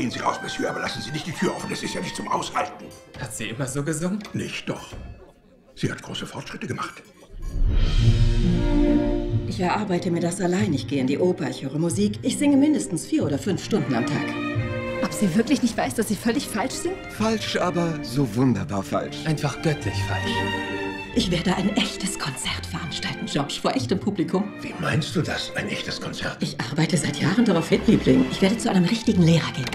Gehen Sie raus, Monsieur, aber lassen Sie nicht die Tür offen. Das ist ja nicht zum Aushalten. Hat sie immer so gesungen? Nicht doch. Sie hat große Fortschritte gemacht. Ich erarbeite mir das allein. Ich gehe in die Oper, ich höre Musik. Ich singe mindestens 4 oder 5 Stunden am Tag. Ob sie wirklich nicht weiß, dass sie völlig falsch sind? Falsch, aber so wunderbar falsch. Einfach göttlich falsch. Ich werde ein echtes Konzert veranstalten, George, vor echtem Publikum. Wie meinst du das, ein echtes Konzert? Ich arbeite seit Jahren darauf hin, Liebling. Ich werde zu einem richtigen Lehrer gehen.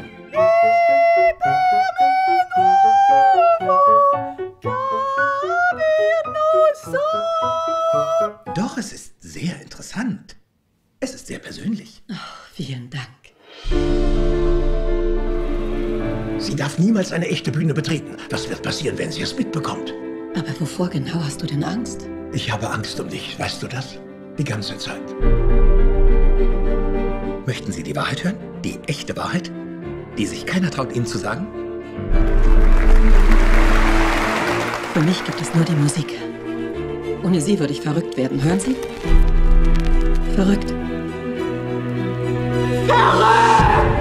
Doch, es ist sehr interessant. Es ist sehr persönlich. Oh, vielen Dank. Sie darf niemals eine echte Bühne betreten. Was wird passieren, wenn sie es mitbekommt? Aber wovor genau hast du denn Angst? Ich habe Angst um dich, weißt du das? Die ganze Zeit. Möchten Sie die Wahrheit hören? Die echte Wahrheit? Die sich keiner traut, Ihnen zu sagen? Für mich gibt es nur die Musik. Ohne sie würde ich verrückt werden, hören Sie? Verrückt. Verrückt!